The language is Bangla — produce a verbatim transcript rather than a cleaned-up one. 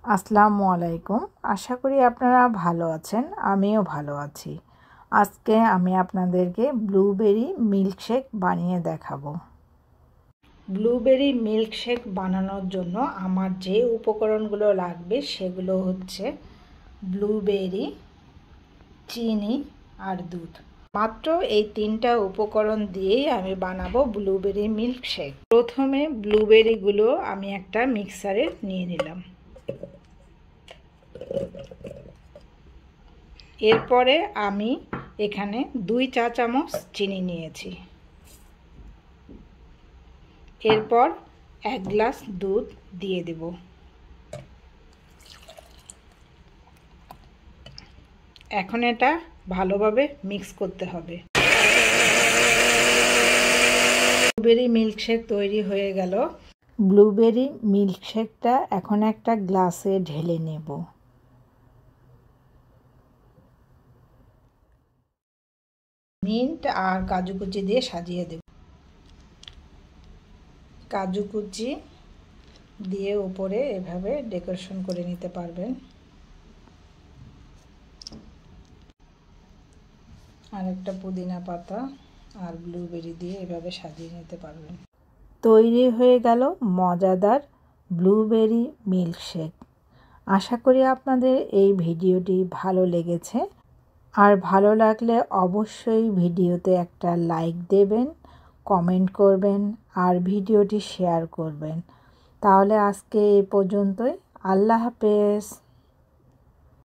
আসসালামু আলাইকুম। আশা করি আপনারা ভালো আছেন, আমিও ভালো আছি। আজকে আমি আপনাদেরকে ব্লুবেরি মিল্কশেক বানিয়ে দেখাবো। ব্লুবেরি মিল্কশেক বানানোর জন্য আমার যে উপকরণগুলো লাগবে সেগুলো হচ্ছে ব্লুবেরি, চিনি আর দুধ। মাত্র এই তিনটা উপকরণ দিয়েই আমি বানাবো ব্লুবেরি মিল্কশেক। প্রথমে ব্লুবেরিগুলো আমি একটা মিক্সারে নিয়ে নিলাম। এরপরে আমি এখানে দুই চা চামচ চিনি নিয়েছি। এরপর এক গ্লাস দুধ দিয়ে দেব। এখন এটা ভালোভাবে মিক্স করতে হবে। ব্লুবেরি মিল্কশেক তৈরি হয়ে গেল। ব্লুবেরি মিল্কশেকটা এখন একটা গ্লাসে ঢেলে নেব। মিন্ট আর কাজু কুচি দিয়ে সাজিয়ে দেব। কাজু কুচি দিয়ে উপরে এভাবে ডেকোরেশন করে নিতে পারবেন। আর একটা পুদিনা পাতা আর ব্লুবেরি দিয়ে এভাবে সাজিয়ে নিতে পারবেন। তৈরি হয়ে গেল মজাদার ব্লুবেরি মিল্কশেক। আশা করি আপনাদের এই ভিডিওটি ভালো লেগেছে। আর ভালো লাগলে অবশ্যই ভিডিওতে একটা লাইক দেবেন, কমেন্ট করবেন আর ভিডিওটি শেয়ার করবেন। তাহলে আজকে এই পর্যন্তই। আল্লাহ হাফেজ।